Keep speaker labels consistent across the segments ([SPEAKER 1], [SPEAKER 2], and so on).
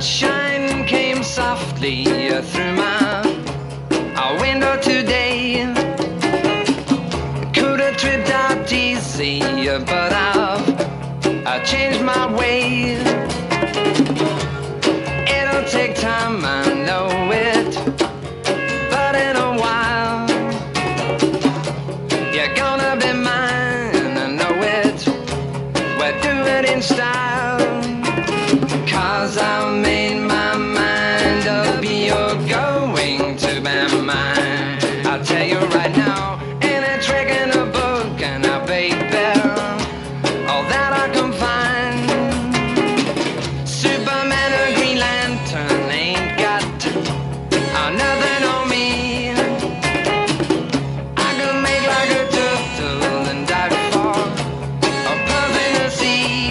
[SPEAKER 1] sunshine came softly through my window today. Could have tripped out easy, but I've changed my ways. It'll take time, I know it, but in a while you're gonna be mine, I know it. We'll do it in style, 'cause I've made my mind up, you're going to be mine. I'll tell you right now, ain't a trick in a book, and I baby, all that I can find. Superman or Green Lantern ain't got nothing on me. I can make like a turtle and dive for a puff in the sea.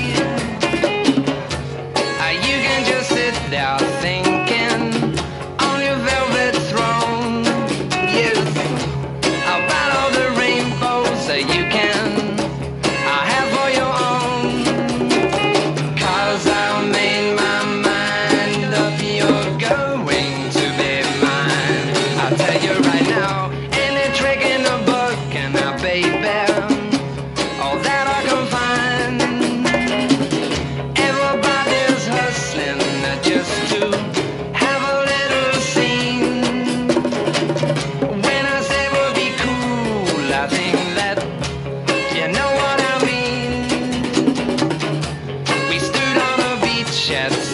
[SPEAKER 1] You can just sit there thinking on your velvet throne. Yes, about all the rainbows that you can have for your own. 'Cause I've made my mind up, you're going to be mine. I'll tell you right now, ain't a trick in the book, and I baby, all that I can find. Everybody's hustling just to have a little scene. When I say we'll be cool, I think that you know what I mean. We stood on a beach at